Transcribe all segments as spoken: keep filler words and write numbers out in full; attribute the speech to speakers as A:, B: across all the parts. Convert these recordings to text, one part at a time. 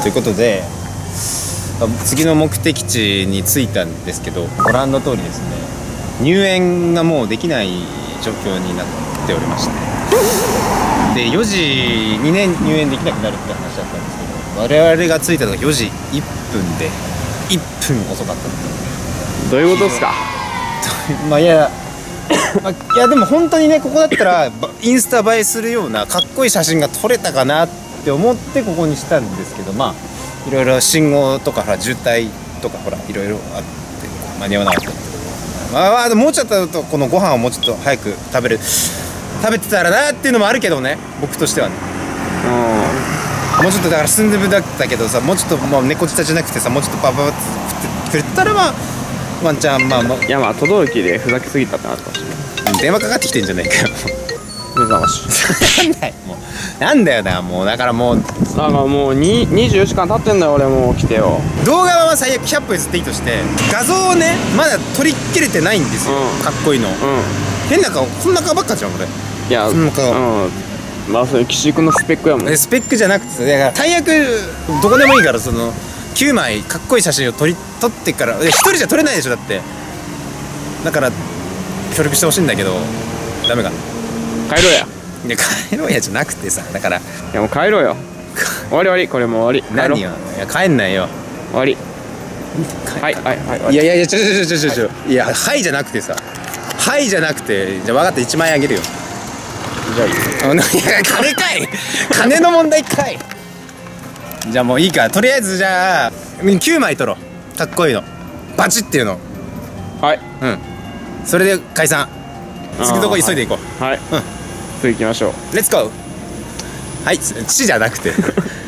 A: ということで次の目的地に着いたんですけど、ご覧の通りですね、入園がもうできない状況になっておりまして、でよじにねん入園できなくなるって話だったんですけど、我々が着いたのがよじいっぷんでいっぷん遅かったんです。
B: どういうことですか？
A: まあいやまあ、いやでも本当にね、ここだったらインスタ映えするようなかっこいい写真が撮れたかなって思ってここにしたんですけど、まあいろいろ信号とかほら渋滞とかほらいろいろあって間に合わなかった。まあ、もうちょっとこのご飯をもうちょっと早く食べる食べてたらなっていうのもあるけどね、僕としてはね。うん、もうちょっとだからスンドゥブだったけどさ、もうちょっともう猫舌じゃなくてさ、もうちょっとパパパって振ってくれたら、まあワンチャンまあまあ、
B: いやまあ等々力でふざけすぎたってなったかもしれない。
A: 電話かかってきてんじゃないかよ。
B: 目覚まし
A: なんだよもう、なんだよな、もうだからもう
B: だからもうににじゅうよじかん経ってんだよ俺。もう来てよ。
A: 動画は最悪ひゃっぽ譲っていいとして、画像をねまだ撮りきれてないんですよ、うん、かっこいいの。うん、変な顔、こんな顔ばっかじゃん俺。
B: いや、
A: そんな顔、
B: うん、まあそれ岸井君のスペックやもん。
A: スペックじゃなくて、だから最悪どこでもいいから、そのきゅうまいかっこいい写真を撮り撮ってから、ひとりじゃ撮れないでしょだって。だから協力してほしいんだけどダメかな。
B: 帰ろうや。
A: いや帰ろうやじゃなくてさ、だから、い
B: やもう帰ろうよ。終わり終わり、これもう終わり。
A: 何よ、いや帰んないよ。
B: 終わり。はいはいはい。
A: いやいやいや、ちょちょちょちょちょ、いやはいじゃなくてさ、はいじゃなくて、じゃあ分かった、いちまんえんあげるよ。
B: じゃあいいよ。
A: いや金かい、金の問題かい。じゃあもういいから、とりあえずじゃあきゅうまい撮ろう、かっこいいのバチっていうの。
B: はい、
A: うん、それで解散。次のとこ急いでいこ
B: う。はい、うん、次行きましょう。
A: レッツゴー。はい、地じゃなくて。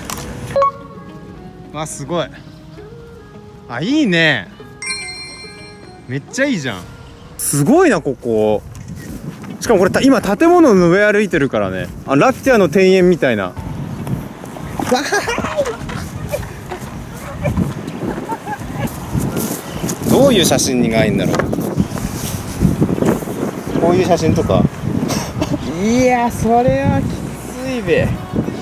A: わ、すごい。あ、いいね、めっちゃいいじゃん。すごいなここ。しかもこれ今建物の上歩いてるからね、あ、ラピュタの庭園みたいな。どういう写真がいいんだろう。こういう写真とか。
B: いや、それはきついべ。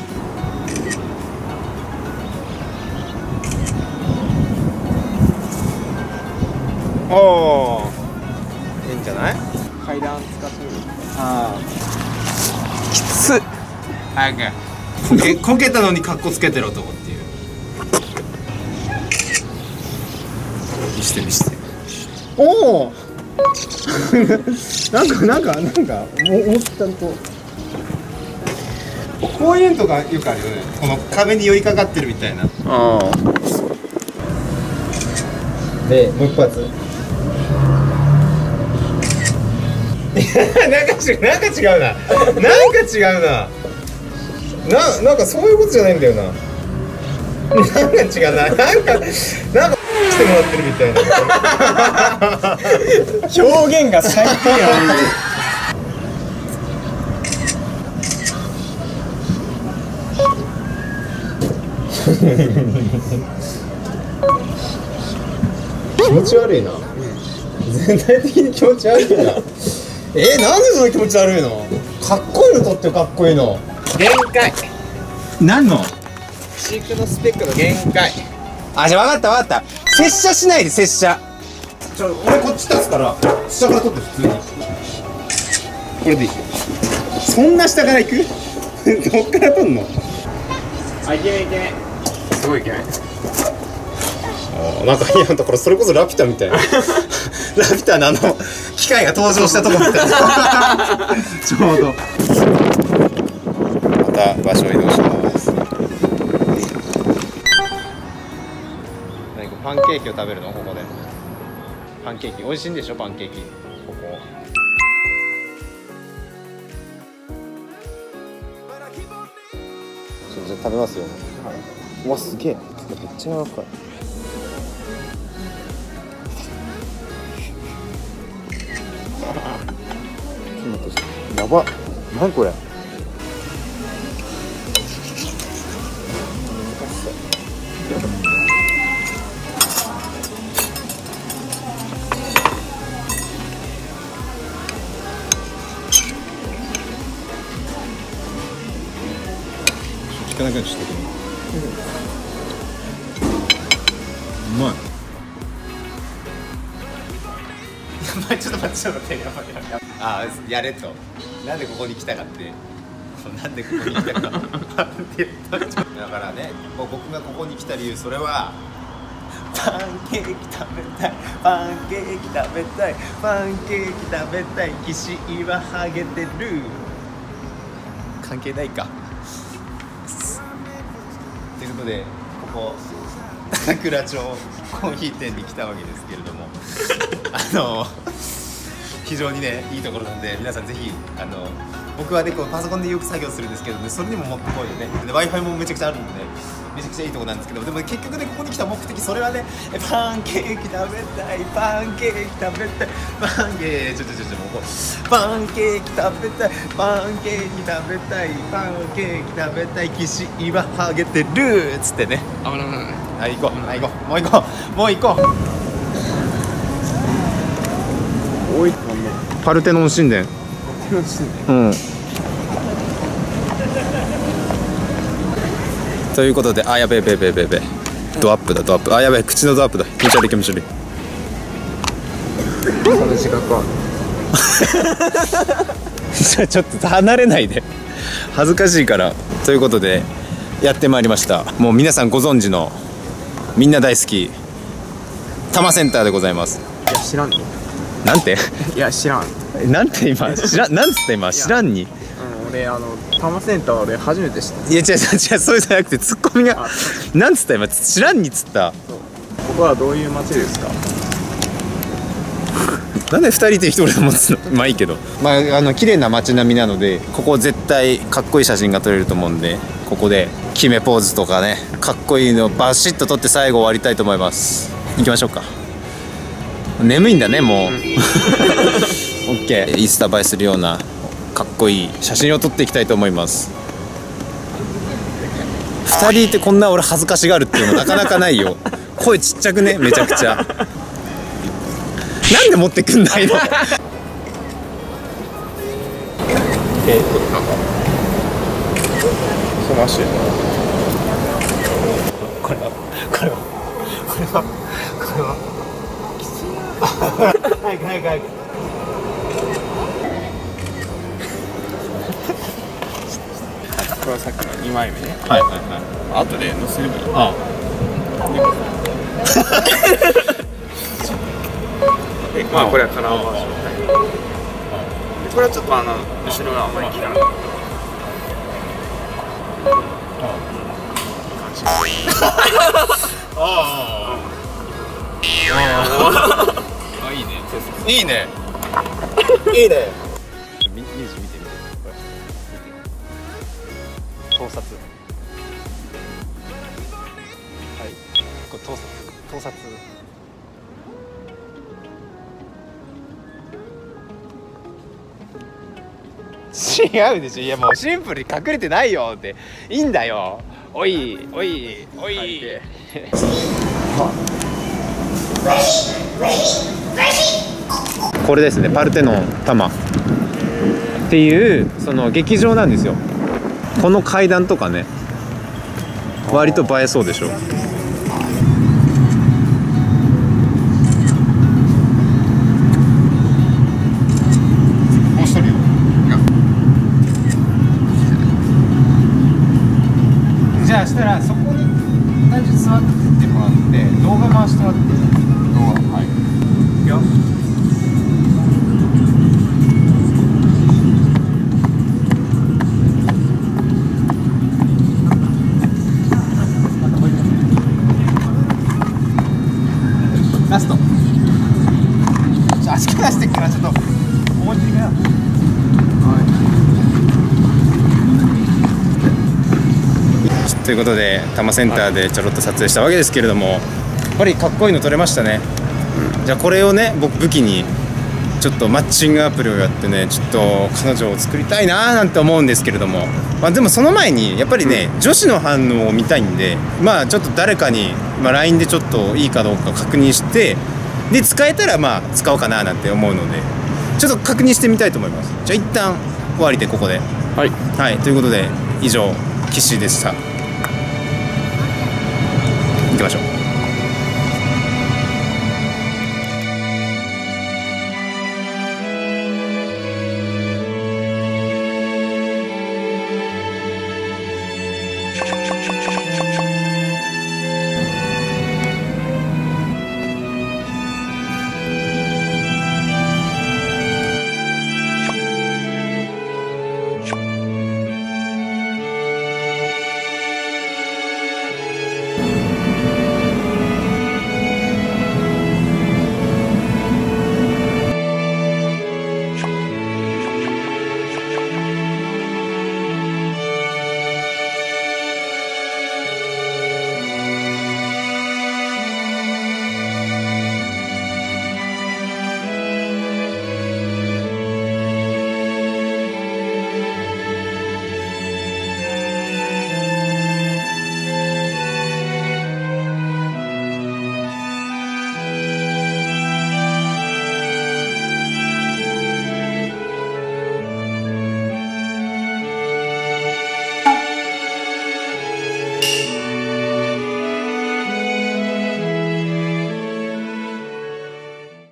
A: おお、いいんじゃない。
B: 階段使ってみる。
A: ああ、きつっ。早くこけこけたのにカッコつけてる男っていう。見して見して。おお。なんかなんかなんかもう思ったんと。こういうのとかよくあるよね。この壁に寄りかかってるみたいな。ああ。でもう一発。なんか違う、なんか違うな。なんか違うな。な、なんかそういうことじゃないんだよな。なんか違うな。なんか、なんかしてもらってるみたいな。表現が最低やな。気持ち悪いな。全体的に気持ち悪いな。えー、なんでそんな気持ち悪いの。かっこいいの撮ってよ、かっこいいの。限界。何の飼育のスペックの限界。あ、じゃあ分かった分かった。拙者しないで、拙者。ちょ、俺こっち立つから下から撮って普通に。これでいい。そんな下から行く。どっから撮んの。
B: あ、いけねいけね。すごいいけない。
A: あ、なんかいいところ、それこそラピュタみたいな。ラピュタのあの機械が登場したとこみたいな。ちょうど。また場所移動します。何かパンケーキを食べるの、ここで。パンケーキ美味しいんでしょ、パンケーキ。ここ。じゃあ食べますよ。はい、うわ、すげえ。めっちゃ柔らかい。やばっ、何これ。聞かなくなっちゃったけど。 まい。やばい、ちょっと待って、ちょっと待って、やばいやばい。ああ、やれと。なんでここに来たかって。なんでここに来たか。だからね、もう僕がここに来た理由、それは。パンケーキ食べたい、パンケーキ食べたい、パンケーキ食べたい、岸岩ハゲてる。関係ないか。ということで、ここ桜町コーヒー店に来たわけですけれども、あの非常にねいいところなんで、皆さんぜひあの僕はねこうパソコンでよく作業するんですけどね、それにももってこいでね、で Wi-Fi もめちゃくちゃあるんでね、めちゃくちゃいいところなんですけど、でも結局ねここに来た目的、それはねパンケーキ食べたい、パンケーキ食べたい、パンケーキちょちょちょちょもうこうパンケーキ食べたい、パンケーキ食べたい、パンケーキ食べたい、岸岩ハゲてるっつってね。
B: あぶない。
A: はい行こう、はい行こう、もう行こう、もう行こう。おい、パルテノン神殿。うん。ということで、あ、やべえべえべえべえべえ、ドアップだドアップ、あ、やべえ口のドアップだ、気持ち悪い気持ち悪い。
B: その自覚は
A: じゃあちょっと離れないで、恥ずかしいから。ということでやってまいりました。もう皆さんご存知のみんな大好き多摩センターでございます。
B: いや知らんの。
A: なんて
B: いや知らん。
A: なんて今知らん、なんつった今、知らんに。
B: うん、俺あの多摩センター俺初めて知った。
A: いや違う違う違う、そういうじゃなくてツッコミがなんつった今、知らんにっつった。
B: ここはどういう街ですか。
A: なんでふたりでひとりで持つの。まあいいけど、まああの綺麗な街並みなので、ここ絶対かっこいい写真が撮れると思うんで、ここで決めポーズとかね、かっこいいのバシッと撮って最後終わりたいと思います。行きましょうか。眠いんだねもう。オッケー、インスタ映えするようなかっこいい写真を撮っていきたいと思います。ふたりいてこんな俺恥ずかしがるっていうのなかなかないよ。声ちっちゃくね、めちゃくちゃ。なんで持ってくんないの。えっと
B: その足
A: これはこれはこれはこれははいはいはい。
B: これはさっきのにまいめね。
A: はいはいはい。
B: 後で載せればいい。
A: あ
B: でまあこれはカラーバージョン。でこれはちょっとあの後ろがあんまり切らない。
A: ああ。
B: あいいね。
A: いいね。いいね。ミュージ見てみて。盗撮。はい。これ盗撮。盗撮。違うでしょ。いやもうシンプルに隠れてないよって。いいんだよ。おいおいおい。これですね、パルテノン多摩っていうその劇場なんですよ。この階段とかね、割と映えそうでしょ。じゃあしたらそこに単純に座ってもらって動画回してもらって。動画、はい。いくよ。ラスト。ちょ足利してっからちょっと思いっきりな。ということで多摩センターでちょろっと撮影したわけですけれども、やっぱりかっこいいの撮れましたね。うん、じゃあこれをね僕武器にちょっとマッチングアプリをやってね、ちょっと彼女を作りたいなーなんて思うんですけれども、まあ、でもその前にやっぱりね、うん、女子の反応を見たいんで、まあちょっと誰かに、まあ、ライン でちょっといいかどうか確認して、で使えたらまあ使おうかななんて思うので、ちょっと確認してみたいと思います。じゃあ一旦終わりでここで、
B: はい、
A: はい、ということで以上岸でした。行きましょう。